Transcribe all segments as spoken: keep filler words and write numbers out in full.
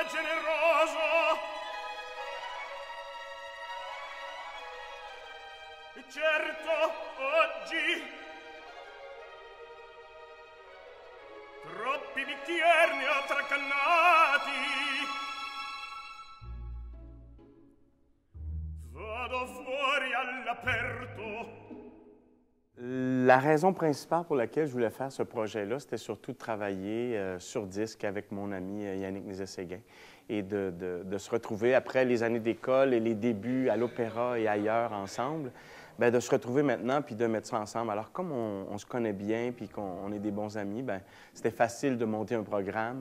generoso. E certo oggi troppi bicchier ne ho tracannati. Vado fuori all'aperto. La raison principale pour laquelle je voulais faire ce projet-là, c'était surtout de travailler euh, sur disque avec mon ami euh, Yannick Nézet-Séguin et de, de, de se retrouver après les années d'école et les débuts à l'opéra et ailleurs ensemble, bien, de se retrouver maintenant puis de mettre ça ensemble. Alors, comme on, on se connaît bien puis qu'on on est des bons amis, bien, c'était facile de monter un programme.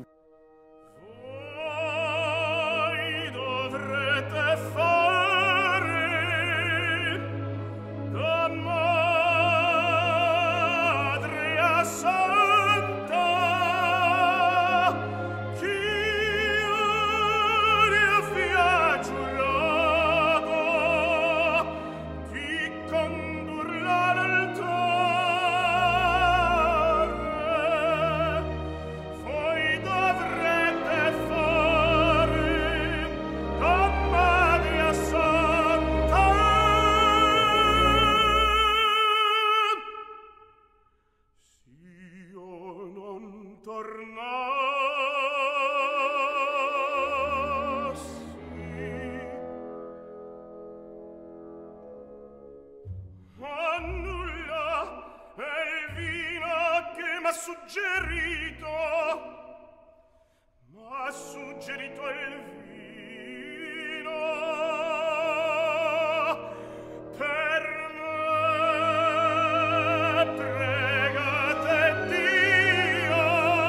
Suggerito, m'ha suggerito il vino per me, pregate Dio.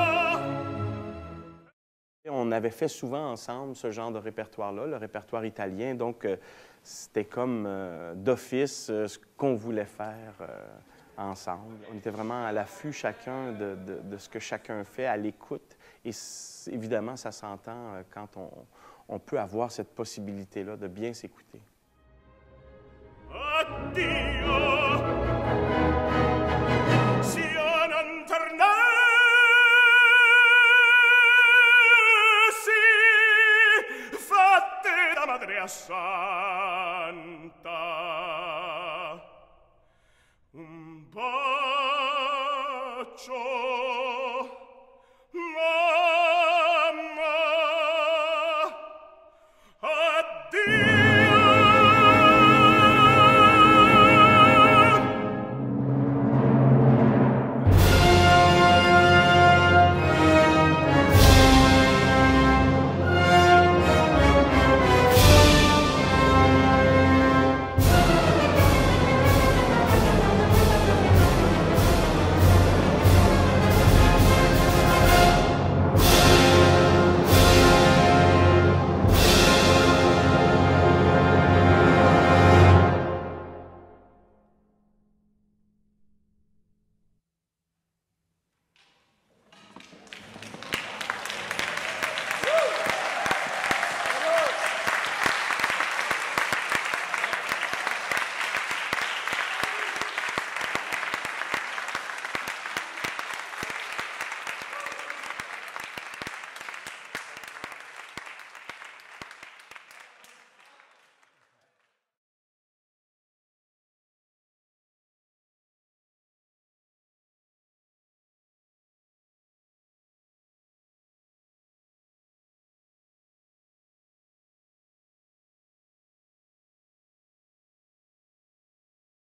On avait fait souvent ensemble ce genre de répertoire-là, le répertoire italien, donc euh, c'était comme euh, d'office euh, ce qu'on voulait faire euh, ensemble. On était vraiment à l'affût chacun de, de, de ce que chacun fait, à l'écoute. Et évidemment, ça s'entend quand on, on peut avoir cette possibilité-là de bien s'écouter. Addio, si io non tornassi, fatte da madre assai.